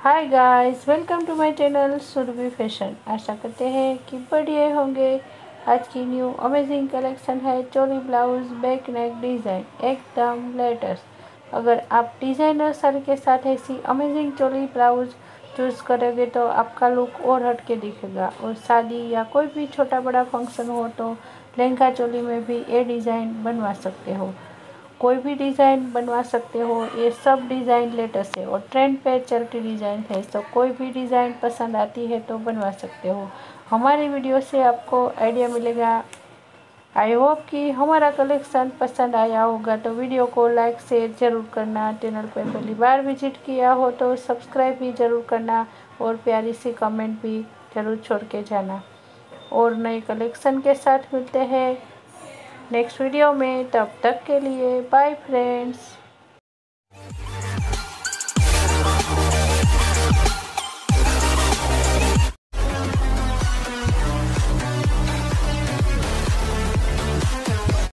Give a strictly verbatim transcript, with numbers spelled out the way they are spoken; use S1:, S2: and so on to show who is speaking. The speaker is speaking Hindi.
S1: Hi guys, welcome to my channel Surabhi fashion. आशा करते हैं कि बढ़िया होंगे। आज की न्यू अमेजिंग कलेक्शन है choli blouse back neck design, एकदम लेटेस्ट। अगर आप डिज़ाइनर साड़ी के साथ ऐसी अमेजिंग चोली ब्लाउज चूज़ करोगे तो आपका लुक और हटके दिखेगा। और शादी या कोई भी छोटा बड़ा फंक्शन हो तो लहंगा चोली में भी ये डिज़ाइन बनवा सकते हो। कोई भी डिज़ाइन बनवा सकते हो। ये सब डिज़ाइन लेटेस्ट है और ट्रेंड पे चलती डिज़ाइन है, तो कोई भी डिज़ाइन पसंद आती है तो बनवा सकते हो। हमारी वीडियो से आपको आइडिया मिलेगा। आई होप कि हमारा कलेक्शन पसंद आया होगा, तो वीडियो को लाइक शेयर ज़रूर करना। चैनल पर पहली बार विजिट किया हो तो सब्सक्राइब भी ज़रूर करना और प्यारी सी कमेंट भी ज़रूर छोड़ के जाना। और नए कलेक्शन के साथ मिलते हैं नेक्स्ट वीडियो में। तब तक के लिए बाय फ्रेंड्स।